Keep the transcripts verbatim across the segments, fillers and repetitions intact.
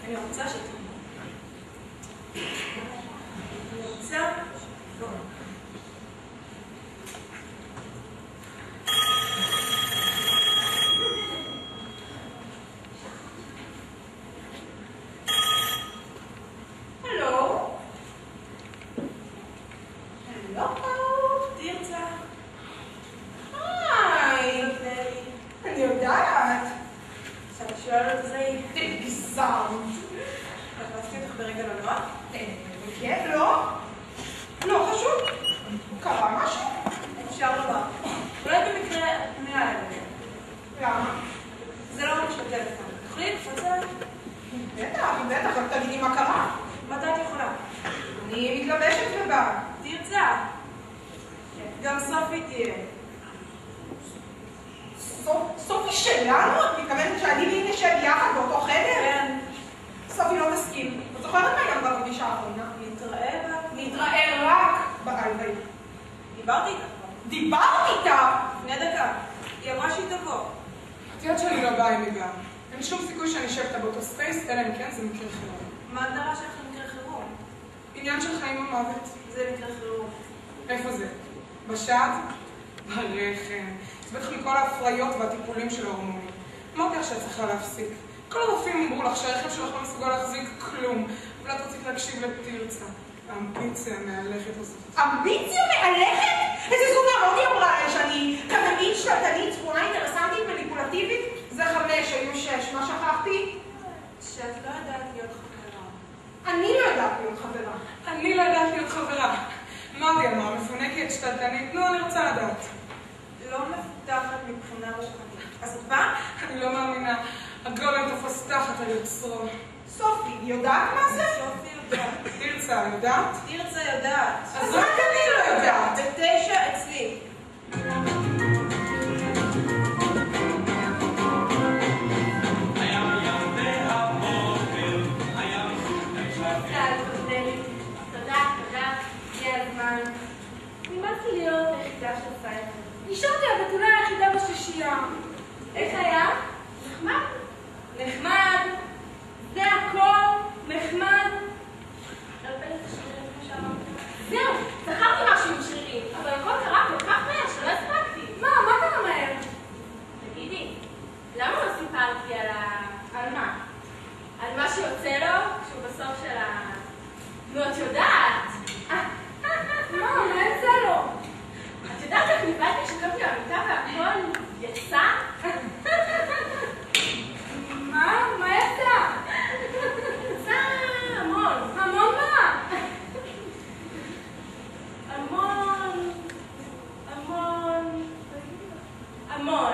אני רוצה שתראו. אני רוצה... לא. להפסיק. כל הרופאים אמרו לך שהרכב שלך לא מסוגל להחזיק כלום, אבל את רצית להקשיב לתרצה. האמביציה המהלכת הזאת. אמביציה מהלכת? איזה זוג נעמודי אמרה לי שאני קדמית, שלטנית, צפונה, אינטרסנטית, מניפולטיבית? זה חמש, היו שש. מה שכחתי? שאת לא יודעת להיות חברה. אני לא יודעת להיות חברה. אני לא יודעת להיות חברה. מה לי אמרה? מפונקת, שלטנית? נו, אני רוצה לדעת. לא מפותחת מבחינה רוחנית. אז מה? אני לא מאמינה. הגולם תופס תחת על יוצרו. סופי, יודעת מה זה? סופי יודעת. תרצה, יודעת? תרצה יודעת. אז רק אני לא יודעת. בתשע אצלי. תודה, תודה. הגיע הזמן. נמאסתי להיות היחידה שעושה את זה. נשארתי הבתולה היחידה בשישייה. איך היה? נחמד? נחמד. זה הכל נחמד. זהו, זכרתי משהו עם שרירים, אבל הכל קרה כל כך מהר שלא הספקתי. מה? מה קרה מהר? תגידי, למה לא סיפרתי על ה... על מה? על מה שיוצא לו כשהוא בסוף של ה... נו, את יודעת. מה? מה יצא לו? את יודעת איך ניבדתי שקמתי במיטה והכל יצא? מה? מה יצא? יצא המון. המון מה? המון. המון. המון.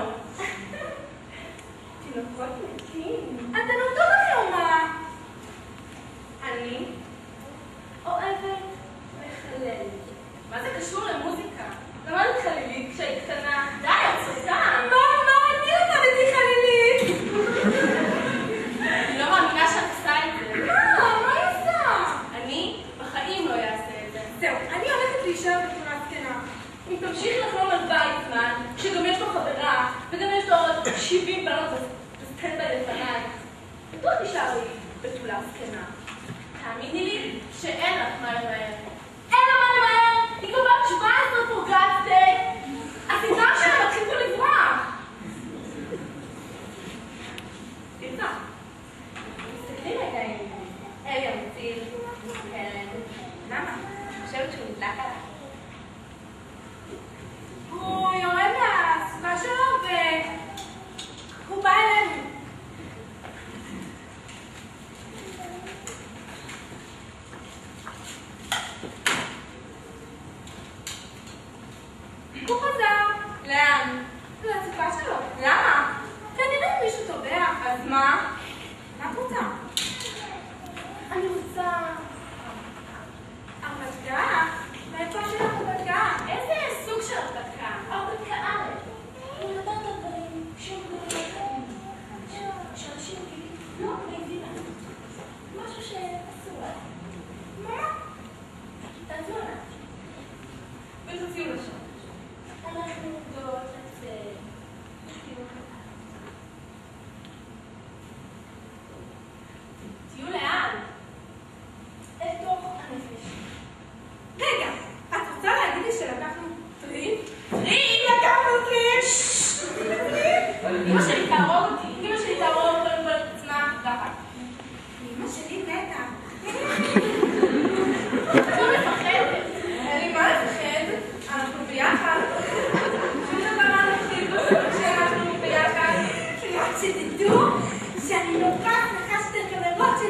תינוקות מתים. אתה נותן לכם מה? אני אוהבת לחלל. מה זה קשור למוזיקה? למדת חלילית כשהיית קטנה? די, את צריכה. מה? מה? אני למדתי חלילית. אני לא מאמינה שאת עושה את זה. מה? מה היא עושה? אני בחיים לא אעשה את זה. זהו, אני הולכת להישאר בתמונה זקנה. אם תמשיך לחלום על ויצמן, שגם יש לו חברה, וגם יש לו עוד שבעים בנות בסטנדה לפניי, בטוח נשאר לי בתולה זקנה. תאמיני לי שאין לך מה למהר. אין לה מה למהר! היא כבר בת שבע עשרה פורגת סטייק! הסדרה שלה מתחיל פה לברוח! תרצה. תסתכלי רגע עם אלי המציל, הלן. למה? אני חושבת שהוא נדלק עליי. הוא יורד מהסביבה שלו והוא בא אלינו.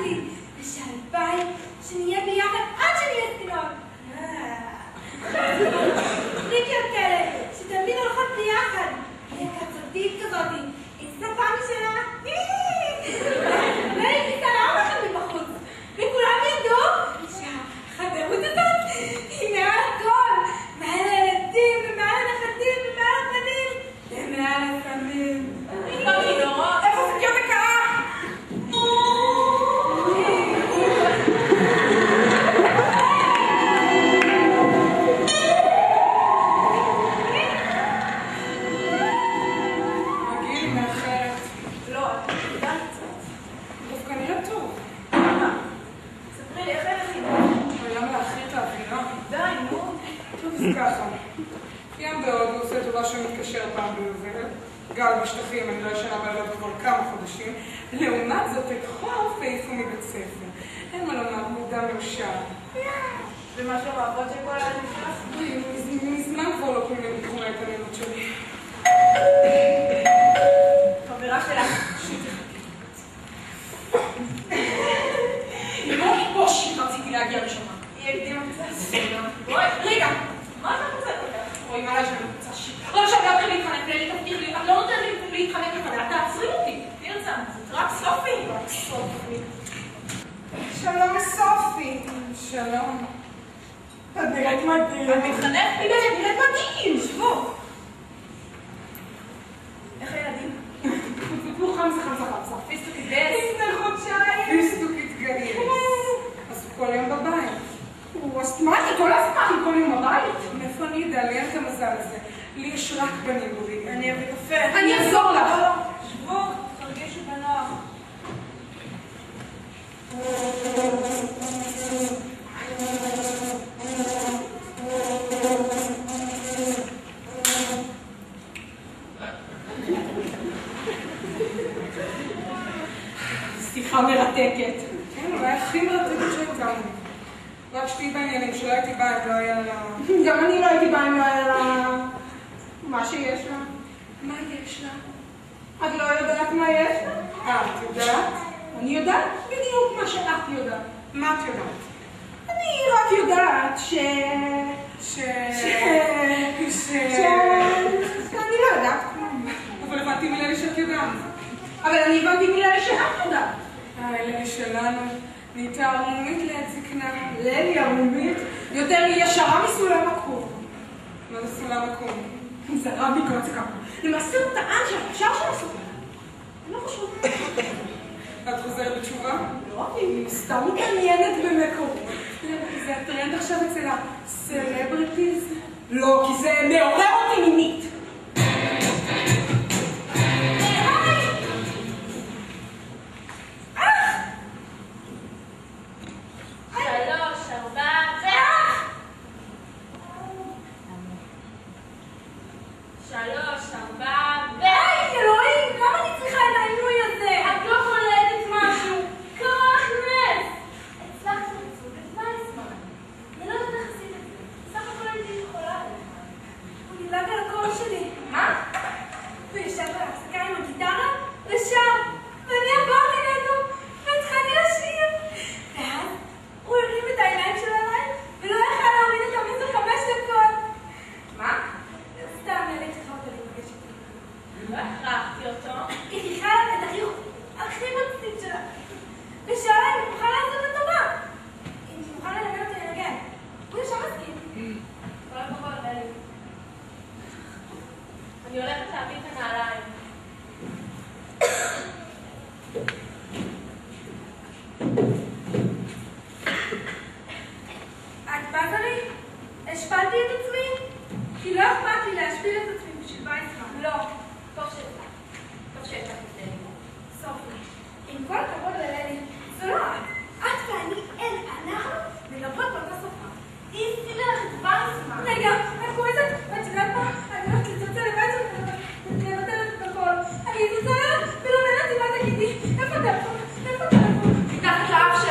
שלי, ושהלוואי שנהיה ביחד עד שנהיה ספינות. ריקי הכלב, שתמיד הולכות ביחד. היא קצרתית כזאת, עם שפה משלה. והיא ניסה אחד מבחוץ, וכולם ידעו שהחברות הזאת היא מעל הכל, מעל הילדים ומעל הנכדים ומעל הפנים ומעל הסמים. איפה שקיות הקרה? מגיל מאחרת. לא, את יודעת קצת. דווקא נראה טוב. ספרי לי, איך הלכי? למה להכיר את האווירה? די, נו. טוב, אז ככה. ים בהודו עושה טובה שהוא מתקשר פעם ביובל. גל בשטחים, אני לא ישנה בלילות כבר כמה חודשים. לעומת זאת, את חורף העיפו מבית ספר. אין מה לומר, מודע מאושר. ומה שלא העבוד של כל הילד נפלח? מזמן כבר לא קוראים לי בתחום ההתעניינות שלי. חברה שלך. לא בושי, רציתי להגיע ראשונה. היא הקדימה קצת. בואי, רגע. מה אתה רוצה כל כך? רואים עליי שאני רוצה שיט. לא עכשיו להתחיל להתחנק, בלי תבטיח לי, את לא נותנת לי להתחנק לפניה, תעצרי אותי. תרצה, זאת רק סופי. רק סופי. שלום סופי. שלום. את נראית מדהים. את מתחנכת? הנה, את נראית מדהים. שבו. איך הילדים? תתנו חמסה חמסה חמסה. פיסטוק התגייס? לפני חודשיים. פיסטוק התגייס. אז הוא כל יום בבית. הוא אסתמטי, כל הזמן, כל יום בבית. מאיפה אני אדע? לי אין את המזל הזה. לי יש רק בנים בורים. אני אביא קפה. אני אעזור לך. שבו, תרגישו בנוח. שיחה מרתקת. כן, אולי הכי מרתקת שהייתה לנו. רק שתהי בעניינים, שלא הייתי באה, אם לא היה לה... גם אני לא הייתי באה אם לא היה לה... מה שיש לה. מה יש לה? את לא יודעת מה יש לה? אה, את יודעת? אני יודעת בדיוק מה שאת יודעת. מה את יודעת? אני רק יודעת ש... ש... ש... ש... שאני לא יודעת כלום. אבל הבנתי מללי שאת יודעת. אבל אני הבנתי מילה שאת יודעת. אה, ללי שלנו נהייתה ערמומית לעת זקנה. ללי ערמומית יותר ישרה מסולם עקום. מה זה סולם עקום? זה רבי קוצקה. למעשה הוא טען שהפשר של הסולם. אני לא חושבת. את חוזרת בתשובה? לא, היא סתם מתעניינת במקורות. זה הטרנד עכשיו אצל הסלבריטיז? לא, כי זה מעורר אותי מינית. שלוש, ארבע, ו... שלוש, ארבע, ו... היי, אלוהים, למה אני צריכה את העינוי הזה? את לא חולדת משהו. קרה לך נס. הצלחת לצוד את וייסמן. אני לא יודעת איך עשית את זה. סך הכל הייתי יכולה עליך. הוא נדלק על הקול שלי. מה? הוא ישב על ההפסקה עם הגיטרה ושר. ואני עברתי לידו והתחלתי לשיר. ואז הוא הרים את העיניים שלו עליי ולא יכל להוריד את המסר חמש דקות. מה? סתם, אלה צריכה אותו להיפגש איתי. לא הכרחתי אותו. היא חיכה את החיוך הכי מצטית שלה. ושאלה אם הוא מוכן לעשות את טובה. אם היא מוכן ללמד אותי לנגן. הוא ישר מסכים. כל הכבוד, אלי. אני הולכת להביא את הנעליים. את בזה לי? השפלתי את עצמי? כי לא אכפת לי להשפיל את עצמי בשביל וייסמן. לא. טוב שהצלחת. טוב שהצלחת את ללי. סופי. עם כל הכבוד לללי, זה לא את. את ואני, אל, אנחנו מדברות באותה שפה. היא הסתירה לך את וייסמן. רגע, את קוראת את יודעת מה? אני הולכת לצלצל לוייסמן ולבטל את הכל. אני אצלצל ולא נהנתי מה תגידי. איפה הטלפון? איפה הטלפון? מתחת לאף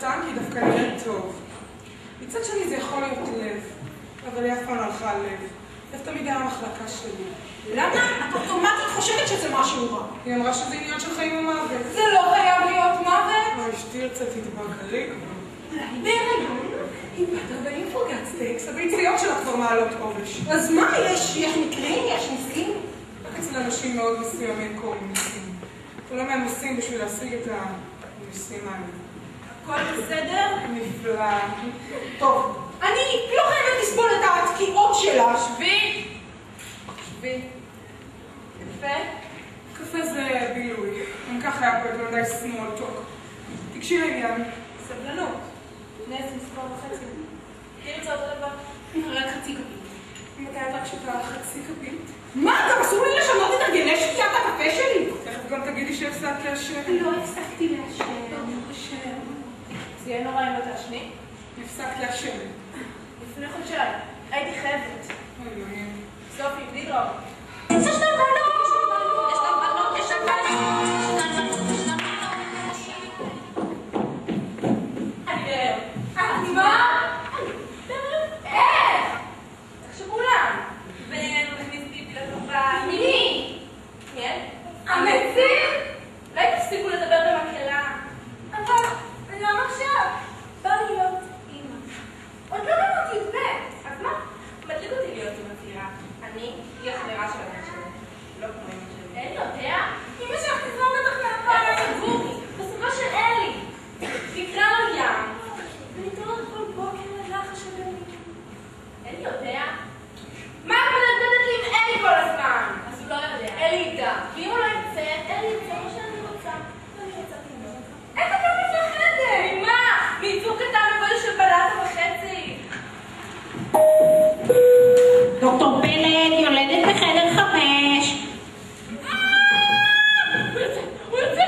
סרטן כי דווקא נראה טוב. מצד שני זה יכול להיות לב, אבל היא אף פעם הלכה על לב. לב תמיד היה המחלקה שלי. למה? את אוטומטית חושבת שזה משהו רע. היא אמרה שזה עניין של חיים ומוות. זה לא חייב להיות מוות. אוי, אשתי קצת תתבגרי כבר. אולי בהיריון? היא בת ארבעים פוגעת סטקס. הביציות שלה כבר מעלות עובש. אז מה? יש יש מקרים? יש ניסים? רק אצל אנשים מאוד מסוימים קוראים ניסים. כולם הם עושים בשביל להשיג את הניסים האלה. הכל בסדר? נפלא. טוב, אני לא חייבת לסבול את התקיעות שלה. שבי! שבי. יפה. קפה זה בילוי. גם ככה היה פה את מדי small talk. תקשי לעניין. סבלנות. נס מספר וחצי. תראי רוצה אותו דבר? רק חצי כפית. מתי את רק שותה חצי כפית? מה? גם אסור לי לשנות את הרגלי שתיית הקפה שלי? תכף גם תגידי שהפסקת לעשן. לא הפסקתי לעשן. זה יהיה נורא אם לא תעשני. הפסקת לעשן. לפני חודשיים. הייתי חייבת. אוי אלוהים. סופי, בלי דרום. יש לנו בנות! יש לנו בנות, יש לנו בנות. אני בהיריון. את מה? איך? איך שכולם. ונכניס פיפי לתוכה. מי? כן? המציל? אולי תפסיקו לדבר במקהלה. אבל, למה עכשיו? בא לי להיות אימא. עוד לא בנות י"ב. אז מה? מדליק אותי להיות אימא צעירה. אני היא החברה של הבן שלי. לא כמו אימא שלי. אלי יודע? אמא שלך תזרום בטח מהפעם. סגורי. בסופו של אלי. תקרא לו ים. ונתעורר כל בוקר לרחש הגנים. אלי יודע? מה את מדברת לי עם אלי כל הזמן? אז הוא לא יודע. אלי ידע. ואם הוא לא יצא, אלי יצא מה שאני רוצה. ואני רוצה תמות. איך את לא מפחדת? ממה? מיצור קטן בגודל של בלטה וחצי. דוקטור פלד יולדת בחדר חמש. הוא יוצא, הוא יוצא.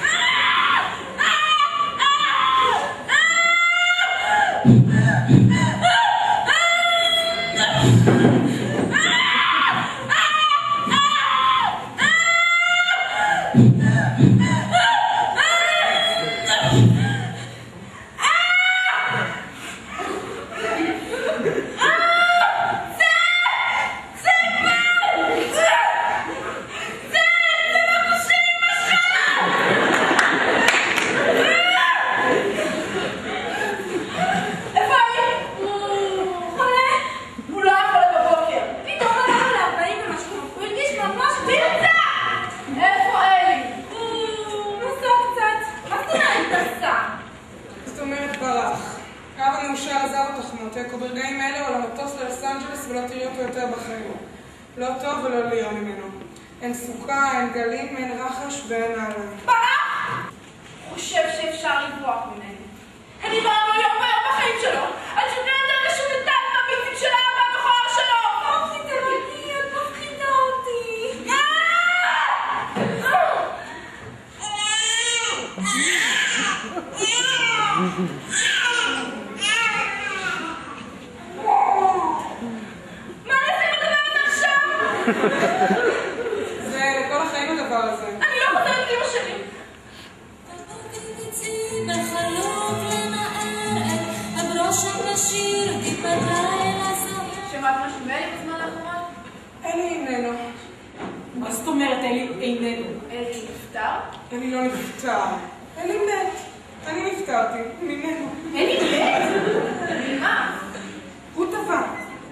לא טוב ולא לירה ממנו. אין סוכה, אין גלים, אין רחש ואין נעליים. ברח! חושב שאפשר לברוח ממני. אני באה לו יום ביום בחיים שלו. עד שהוא נהנה שהוא נתן מהביצים של האבא המכוער שלו. אופי, תלוני, את מבחינה אותי. מה נעשה בדבר הזה עכשיו? זה לכל החיים הדבר הזה. אני לא חוזרת לאמא שלי. שמעת משהו מאלי בזמן האחרון? אלי איננו. מה זאת אומרת, אלי איננו? אלי נפטר? אלי לא נפטר. אלי מת. אני נפטרתי. ממנו. אלי מת? ממה? הוא טבע.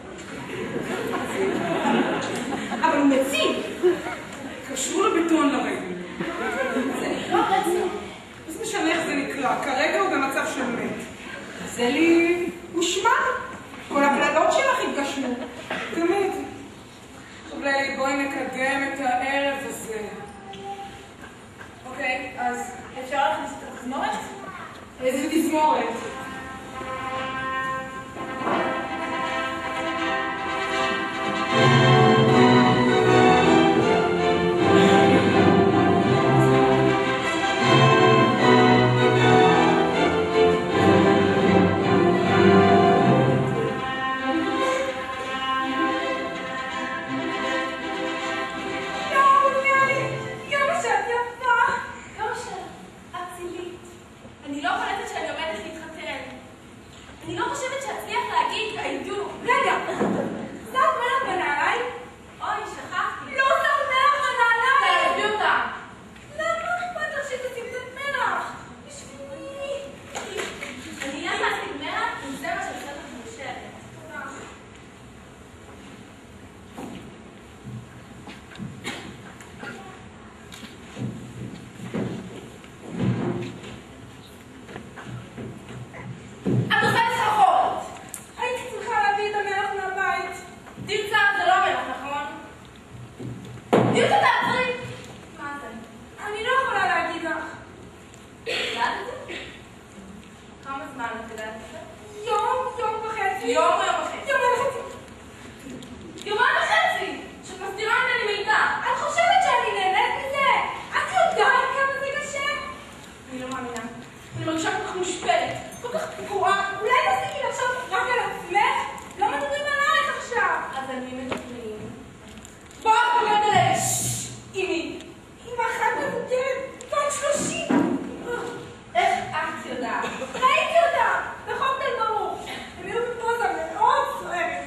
אבל הוא מציל. קשרו לבטון לרגל. זה נקרא רצח. אז משנה איך זה נקרא. כרגע הוא במצב של מת. אז אלי הושמע. כל הקללות שלך התגשמו. תמיד. טוב לאלי, בואי נקדם את הערב הזה. אוקיי, אז אפשר להכניס את התזמורת? איזה תזמורת? אני לא קולטת שאני עומדת אני לא חושבת שאצליח להגיד עידו. רגע, שמת מלח בנעליים? אוי, שכחתי. לא שמת מלח בנעליים! תעזבי אותה. למה אכפת לך שתשים קצת מלח? בשבילי. אני אלך להשיג מלח, אם זה מה שעושה לך מאושרת. תודה. את עושה סחרחורת! הייתי צריכה להביא את המלח מהבית. תרצה, זה לא מלח, נכון? תרצה, תעצרי! מה זה? אני לא יכולה להגיד לך. יודעת את זה? כמה זמן את יודעת את זה? יום, יום וחצי. יום או יום וחצי? יום וחצי. יומיים וחצי! שאת מסתירה ממני מידע! את חושבת שאני נהנית מזה? את יודעת כמה זה קשה? אני לא מאמינה. אני מרגישה כל כך מושפלת, כל כך פגועה. אולי תפסיקי לחשוב רק על עצמך? לא מדברים עלייך עכשיו. אז על מי מדברים? בואו, את מדברת עליי! אימי! אמא אחת מבוגרת, בת שלושים. איך את יודעת? ראיתי אותה, בחוף תל ברוך. הם היו בפוזה מאוד סוערת.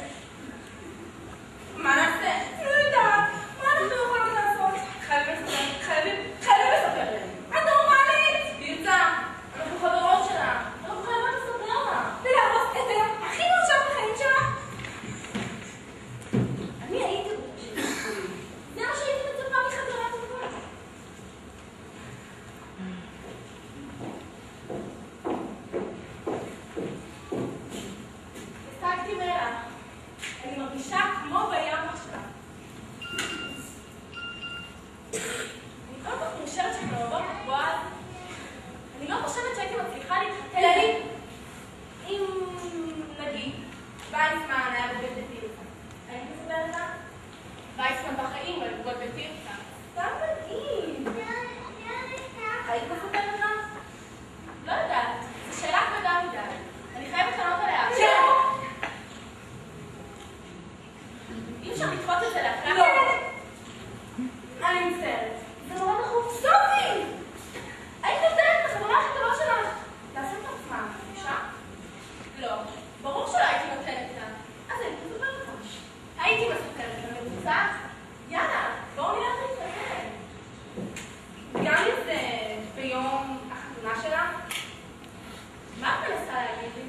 מה נעשה? לא יודעת, מה אנחנו יכולות לעשות? חייבים לספר, חייבים, חייבים לספר להם. את נורמלית? תרצה, אנחנו חברות שלה. אנחנו חייבים לספר לה. ולהרוס את היום הכי מאושר בחיים שלה? אני הייתי רוצה. זה מה שהייתי מצפה מחברה טובה. השגתי מלח. אני מרגישה כמו בים עכשיו. אני כל כך מאושרת שאנחנו עוברות בפועל. אני לא חושבת שהייתי מצליחה להתחתן. ללי, אם נגיד, וייסמן היה בוגד בתירצה. הייתי מספרת לך? וייסמן בחיים הוא היה בוגד בתירצה. סתם נגיד. היית מספרת לך? לא יודעת. זו שאלה כבדה מדי. אני חייבת לענות עליה. אי אפשר לדחות את זה לאחרי. לא. אני מצטערת. זה נורא דחוף. סופי! היית נותנת לחברה הכי טובה שלך לעשות את עצמה, אישה? לא. ברור שלא הייתי נותנת לה. אז הייתי מספרת לך. הייתי מספרת לה. ממוצעת? יאללה, בואו נלך להתחתן. גם אם זה ביום החתונה שלה? מה את מנסה להגיד לי?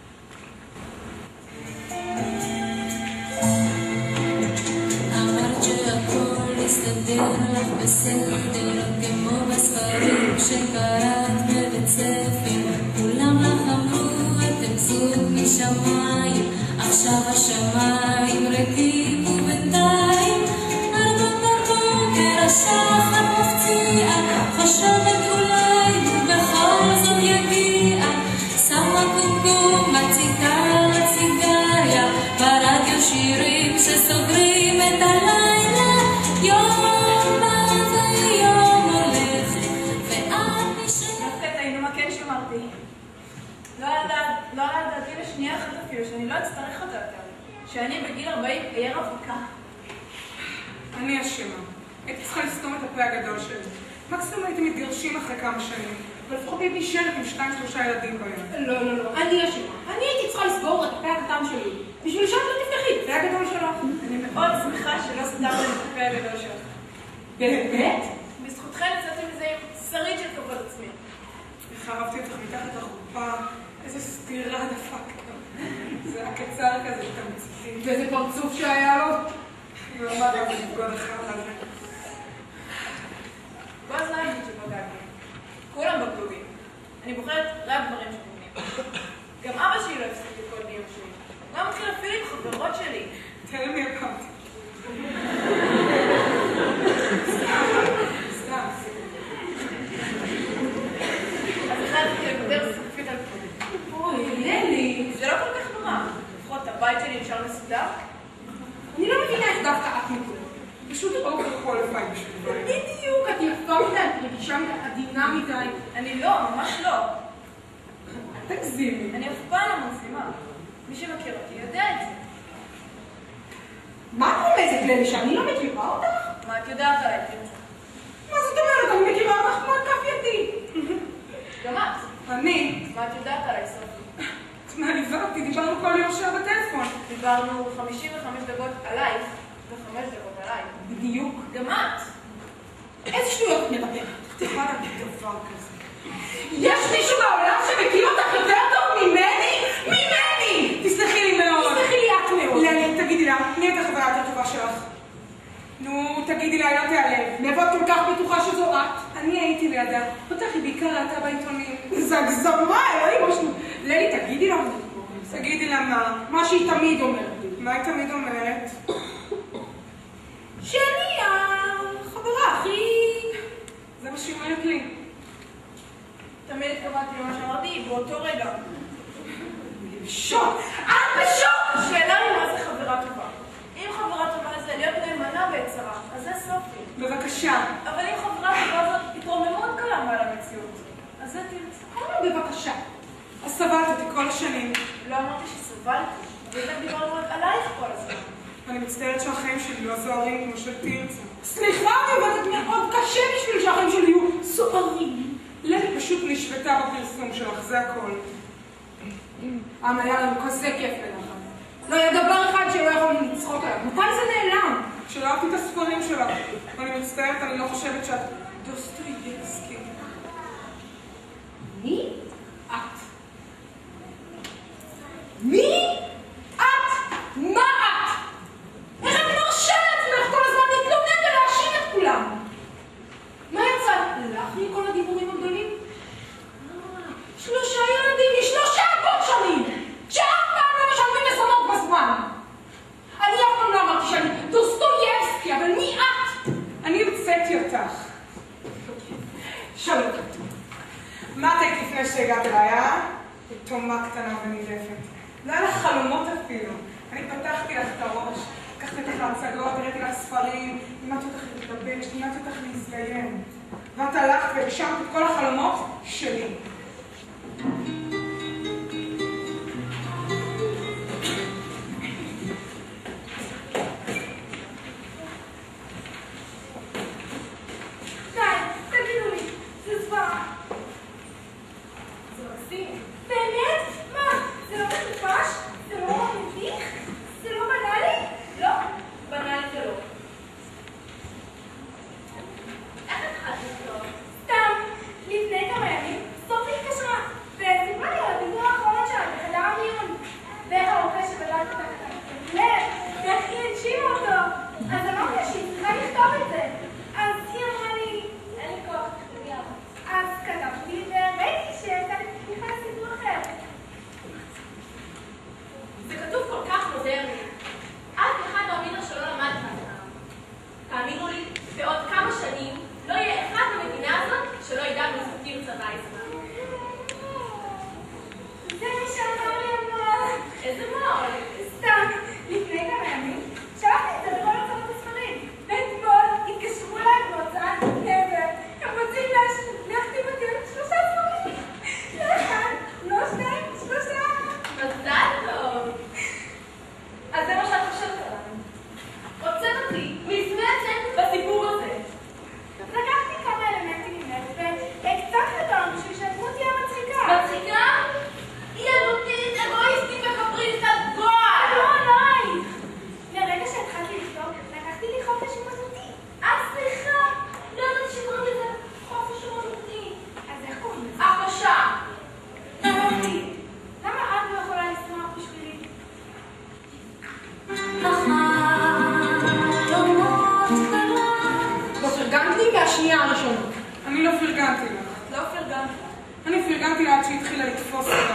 אמרת שהכל יסתדר לך בסדר, כמו בספרים שקראת בבית ספר. כולם לך אמרו אתם זוג משמיים, עכשיו השמיים ריקים ובינתיים ארבע בבוקר השחר מפציע, חושבת אולי הוא בכל זאת יגיע. שמה קומקום, מציקה לסיגריה, ברדיו שירים שסוגרים את הלילה. יום בא ויום הולך ואת נשארת. דווקא את האינומה כן שמרתי. לא עלה לדעתי לשנייה אחת אפילו, שאני לא אצטרך אותה יותר. שאני בגיל ארבעים אהיה רווקה. אני אשמה. הייתי צריכה לסתום את הפה הגדול שלי. מקסימום הייתי מתגרשים אחרי כמה שנים, אבל לפחות הייתי נשארת עם שתיים שלושה ילדים ביום. לא, לא, לא, אני אשמה. אני הייתי צריכה לסגור את הפה הקטן שלי. בשביל שאת לא תפתחי את הפה הגדול שלך. אני מאוד שמחה שלא סתרתי את הפה הגדול שלך. באמת? בזכותכן יצאתי מזה עם שריד של כבוד עצמי. איך אהבתי אותך מתחת לחופה, איזה סתירה דפקת. זה היה קצר כזה, תמציתי. ואיזה פרצוף שהיה לו? היא לא אמרה גם לבגוד אחד על זה. בוא אז לא אגיד שבגדתי. כולם בגדודים. אני בוחרת רק דברים שבוגדים. גם אבא שלי לא הפסיק לכל דיון שלי. הוא גם מתחיל אפילו עם חברות שלי. תראה מי הקמתי. סתם. אז החלטתי לגדר סופית על כבודי. אוי, ללי. זה לא כל כך נורא. לפחות הבית שלי נשאר מסודר. אני לא מבינה איך דווקא את מכל. פשוט אובר קואליפיי בשביל דברים. בדיוק, את יפה מדי, את רגישה מדי, עדינה מדי. אני לא, ממש לא. אל תגזימי. אני אף פעם לא מגזימה. מי שמכיר אותי יודע את זה. מה את רומזת ללי שאני לא מכירה אותך? מה את יודעת עליי, תרצה? מה זאת אומרת? אני מכירה אותך כמו כף ידי. גם את. אני, מה את יודעת עליי, סופי? את מעליבה אותי, דיברנו כל יום שעה בטלפון. דיברנו חמישים וחמש דקות עלייך וחמש דקות עליי. בדיוק. גם את. איזה שטויות את מדברת? את יכולה להגיד דבר כזה. יש מישהו בעולם שמכיר אותך יותר טוב ממני? ממני! תסלחי לי מאוד. תסלחי לי את מאוד. ללי, תגידי לה, מי את החברה יותר טובה שלך? נו, תגידי לה, לא תיעלב. מאיפה את כל כך בטוחה שזו את? אני הייתי לידה. אותך היא בעיקר ראתה בעיתונים. זה הגזמה, אלוהים משהו. ללי, תגידי לה. תגידי לה מה? מה שהיא תמיד אומרת לי. מה היא תמיד אומרת? שאני החברה הכי... זה מה שהיא אומרת לי. תמיד התכוונתי למה שאמרתי באותו רגע. שוק! את בשוק! השאלה היא מה זה חברה טובה. אם חברה טובה זה להיות נאמנה בצרה, אז זה סופי. בבקשה. אבל אם חברה טובה זאת התרוממות קלה מעל המציאות, אז זה תרצה. בבקשה. אז סבלת אותי כל השנים. לא אמרתי שסבלתי, אבל כאן דיברנו רק עלייך כל הזמן. אני מצטערת שהחיים שלי לא זוהרים כמו של תרצה. סליחה, אני עובדת מאוד קשה בשביל שהחיים שלי יהיו סוערים. ללי פשוט נשוותה בפרסום שלך, זה הכל. אבל היה לנו כזה כיף ביחד. לא היה דבר אחד שלא יכולנו לצחוק עליו. מתי זה נעלם? כשלאהבתי את הספרים שלך. אני מצטערת, אני לא חושבת שאת דוסטויבסקי. מי? את. מי? את? מה את? איך את מרשה לעצמך כל הזמן להתלונן ולהאשים את כולם? מה יצא לך מכל הדיבורים הגדולים? שלושה ילדים משלושה בוטשנים שאף פעם לא משלמים מזונות בזמן. אני אף פעם לא אמרתי שאני דוסטויבסקי, אבל מי את? אני הוצאתי אותך. שלום. מה את היית לפני שהגעת אליי, אה? תומה קטנה ונידפת. לא היה לך חלומות אפילו. אני פתחתי לך את הראש, לקחתי אותך להצגות, הראיתי לך ספרים, לימדתי אותך להתלבש, לימדתי אותך להזדיין. ואת הלכת והגשמת את כל החלומות שלי. אני לא פרגנתי לך. לא פרגנתי. אני פרגנתי לה עד שהתחילה לתפוס אותך.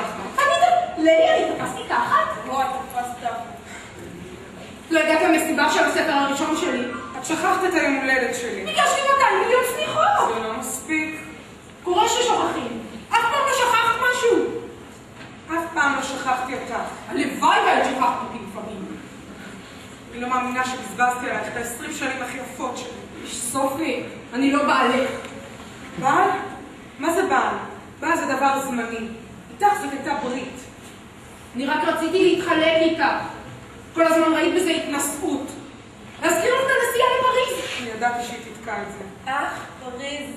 ללי, אני תפסתי תחת? לא, את תפסת. לא הגעת למסיבה של הספר הראשון שלי. את שכחת את היום הולדת שלי. ביקשתי מאתיים מיליון סליחות. זה לא מספיק. קורה ששוכחים. אף פעם לא שכחת משהו. אף פעם לא שכחתי אותך. הלוואי והיית שכחת אותי לפעמים. אני לא מאמינה שבזבזתי עלייך את העשרים שנים הכי יפות שלי. סופי, אני לא בעלך. בעל? מה זה בעל? בעל זה דבר זמני. איתך זאת הייתה ברית. אני רק רציתי להתחלק איתך. כל הזמן ראית בזה התנשאות. להזכיר לך את הנסיעה לפריז. אני ידעתי שהיא תתקע את זה. אך, פריז.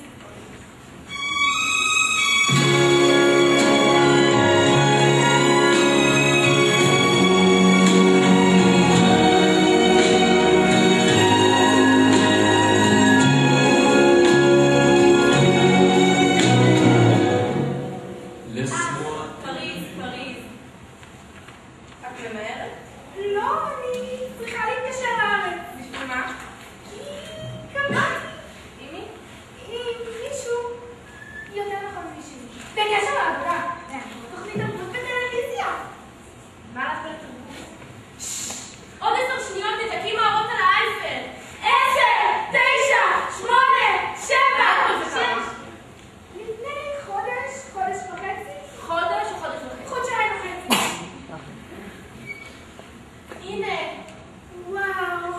פריז, פריז. את ממהרת? לא, אני צריכה להתקשר לארץ. בשביל מה? כי קבעתי עם מי? עם מישהו, יותר נכון מישהו. בקשר לעבודה. תוכנית תרבות בטלוויזיה. מה לך לתרבות? עוד עשר שניות תתקים האורות על האייפל. עשר, תשע, שמונה, שבע, שש. לפני חודש, חודש וחצי, חודש או חודש וחצי? חודשיים וחצי. הנה. וואו.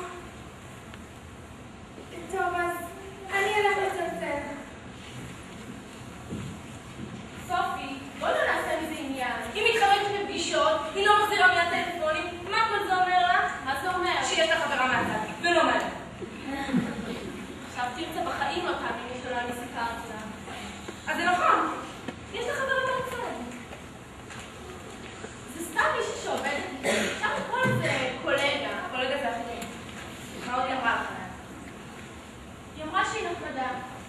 טוב, אז אני אלך לצלצל. סופי, בואי לא נעשה מזה עניין. היא מתחרטת בפגישות, היא לא מחזירה מהטלפונים. מה כל זה אומר לך? מה זה אומר? שיש לה חברה מהצד, ולא מהצד. עכשיו תרצה בחיים לא תאמיני שלא אני סיפרת לה. אז זה נכון. יש לך חברה מהצד. זה סתם מישהי שעובדת. אפשר לקרוא לזה קולגה. קולגה זה אחרים. מה עוד היא אמרה לך? היא אמרה שהיא נחמדה.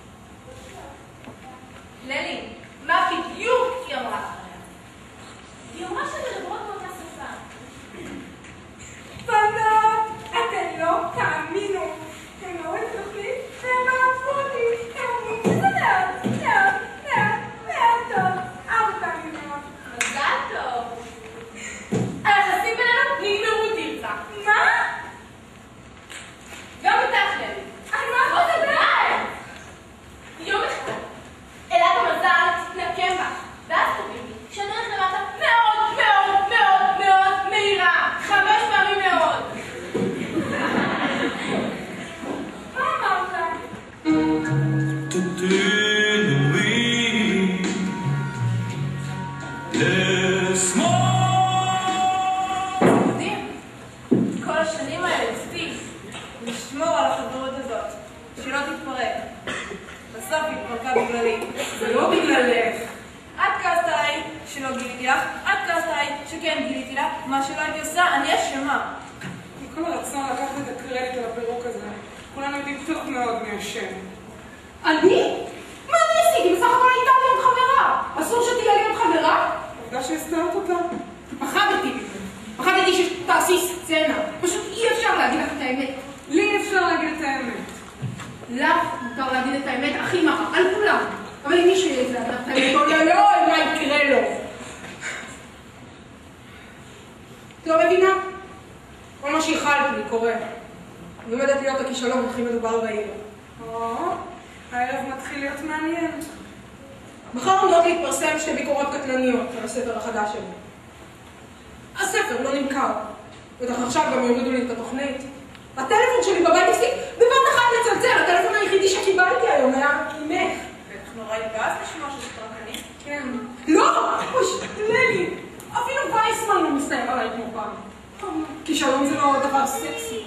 ללי, מה בדיוק היא אמרה לך? היא אמרה שהן מדברות באותה שפה. בנות, אתן לא תאמינו. הם ראו את התוכנית והם אהבו אותי. הם אמרו, זה מאוד, מאוד, מאוד, מאוד טוב. ארבע פעמים מאוד. מזל טוב. היחסים בינינו נגמרו תרצה. מה? גם איתך ללי. על מה את מדברת? יום אחד, אלעד המזל תתנקם בה, ואז תגידי לי שהדרך למטה מאוד מאוד מאוד מאוד מהירה, חמש פעמים מאוד. מה אמרת? יודעים, כל השנים האלה ניסיתי לשמור על החברות הזאת, שלא תתפרק. בסוף היא התפרקה בגללי. זה לא בגללך. את כעסת עליי שלא גיליתי לך, את כעסת עליי שכן גיליתי לך, מה שלא הייתי עושה, אני אשמה. עם כל הרצון לקחת את הקרדיט על הפירוק הזה, כולנו יודעים טוב מאוד מי אשם. אני? מה אני עשיתי? בסך הכל הייתה לי עוד חברה. אסור שתהיה לי עוד חברה? עובדה שהסתרת אותה. פחדתי. פחדתי שתעשי סצנה. פשוט אי אפשר להגיד לך את האמת. לי אפשר להגיד את האמת. לך מותר להגיד את האמת הכי מרה, על כולם. אבל אם מישהו יהיה להגיד לך את האמת, אוי אוי אוי, מה יקרה לו? את לא מבינה? כל מה שהחלתי לי קורה. אני עומדת להיות הכישלון הכי מדובר בעיר. או, הערב מתחיל להיות מעניין. מחר עומדות להתפרסם שתי ביקורות קטלניות על הספר החדש שלי. הספר לא נמכר. בטח עכשיו גם יורידו לי את התוכנית. הטלפון שלי בבית הפסיק בבת אחת לצלצל. הטלפון היחידי שקיבלתי היום היה אימך. בטח נורא התבאס לשמוע שזה פרקני. כן. לא! אוש, ללי! אפילו וייסמן לא מסתער עליי כמו פעם. כישלון זה לא דבר סקסי.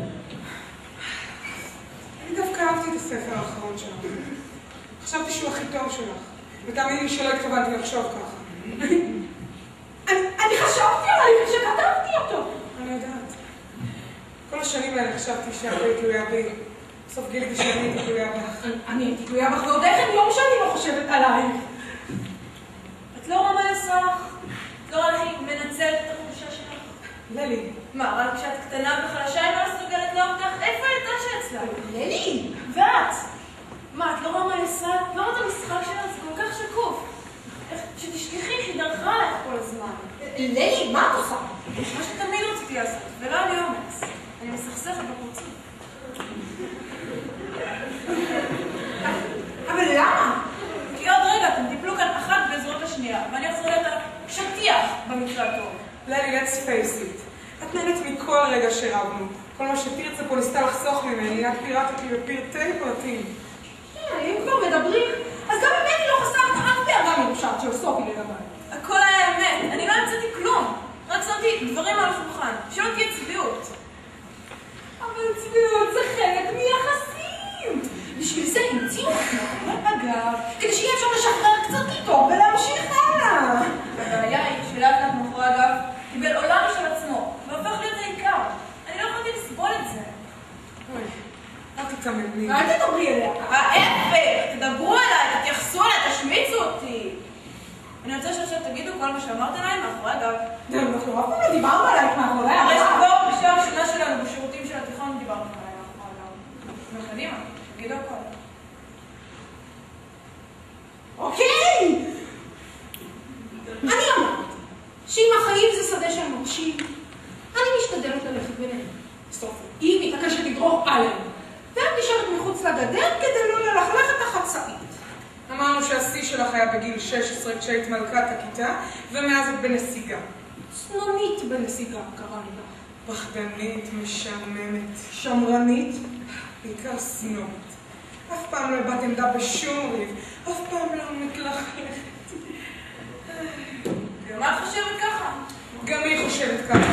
אני דווקא אהבתי את הספר האחרון שלך. חשבתי שהוא הכי טוב שלך. ותאמיני לי שלא התכוונתי לחשוב ככה. אני חשבתי עליי כשכתבתי אותו. אני יודעת. כל השנים האלה חשבתי שאת היית תלויה בי. בסוף גיליתי שאני הייתי תלויה בך. אני הייתי תלויה בך ועוד איך יום שאני לא חושבת עלייך. את לא רואה מה היא עושה לך? את לא רואה איך היא מנצלת את החולשה שלך? ללי. מה, רק כשאת קטנה וחלשה היא לא מסוגלת לאהוב אותך? איפה הייתה שאצלה? ללי! ואת? מה, את לא רואה מה היא עושה? את לא רואה את המשחק שלה? זה כל כך שקוף. איך שתשכחי שהיא דרכה עליך כל הזמן. ללי, מה את עושה? מה שתמיד רציתי לעשות, ולא היה לי אומץ. אני מסכסכת בפרצוף. אבל למה? כי עוד רגע אתם תיפלו כאן אחת בעזרות השנייה, ואני אחזור להיות על שטיח במקרה הטוב. ללי, let's face it. את נהנית מכל רגע שרבנו. כל מה שתרצה פה ניסתה לחסוך ממני, את פירטת לי בפרטי פרטים. אם כבר מדברים, אז גם אם אני לא חסרת אף פערה מרושעת של סופי לגבי. הכל היה אמת, אני לא המצאתי כלום. רק שמתי דברים על השולחן, שלא תהיה צביעות. אבל צביעות זה חלק מיחסים. בשביל זה המציאו אותנו, אגב, כדי שיהיה אפשר לשחרר קצת איתו ולהמשיך הלאה. הבעיה היא שלאט לאט מאחורי הגב קיבל עולם של עצמו, והפך להיות העיקר. אני לא יכולתי לסבול את זה. אוי, אל תתאמני. ואל תדברי אליה. ההפך, תדברו אליי, תתייחסו אליי, תשמיצו אותי. אני רוצה שעכשיו שתגידו כל מה שאמרתם להם מאחורי הגב. אנחנו אף פעם לא דיברנו עלייך מאחורי הגב. הרי שבו בשעה הראשונה שלנו בשירותים של התיכון דיברנו עליי מאחורי הגב. וקדימה, תגידו הכל. אוקיי! אני אמרת שאם החיים זה שדה של מוקשים, אני משתדלת ללכת ביניהם. סוף, היא מתעקשת לגרור עליהם, ואת נשארת מחוץ לגדר כדי לא ללכלך את החצאית. אמרנו שהשיא שלך היה בגיל שש עשרה כשהיית מלכת הכיתה, ומאז את בנסיגה. צנונית בנסיגה, קראנו לך. פחדנית, משעממת. שמרנית. בעיקר שנאת. אף פעם לא הבעת עמדה בשום ריב, אף פעם לא מתלכלכת. גם את חושבת ככה? גם היא חושבת ככה.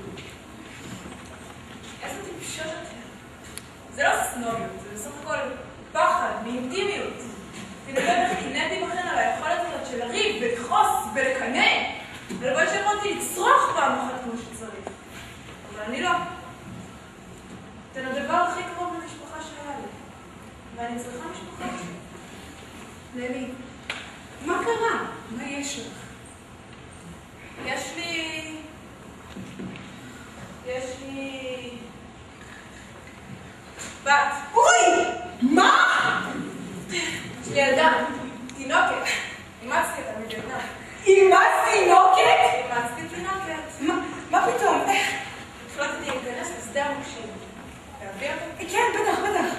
איזה טיפשות אתם. זה לא סנוביות, זה בסך הכל פחד, מאינטימיות. תדבר איך קינאתי בכן על היכולת הזאת של לריב ולכעוס ולקנא. ולבוא שיכולתי לצרוח פעם אחת כמו שצריך. אבל אני לא. אתן הדבר הכי קרוב למשפחה שהיה לי. ואני צריכה משפחה. ללי, מה קרה? מה יש לך? יש לי... יש לי... בת. אוי! מה? יש לי ילדה. תינוקת. אימצתי אותה מווייטנאם. אימצת תינוקת? אימצתי תינוקת. מה? מה פתאום? איך? החלטתי להיכנס לשדה המוקשים. להביא אותה? כן, בטח, בטח.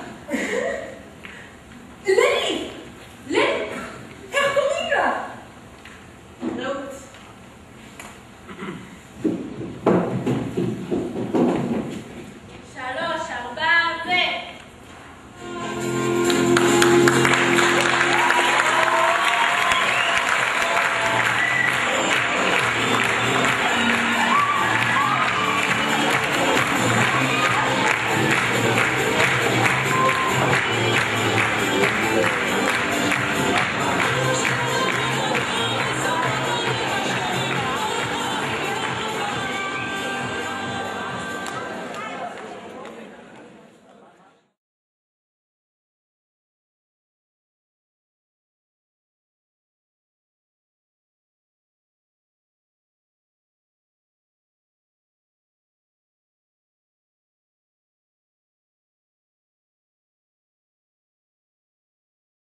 ללי! ללי! איך קוראים לה? רעות.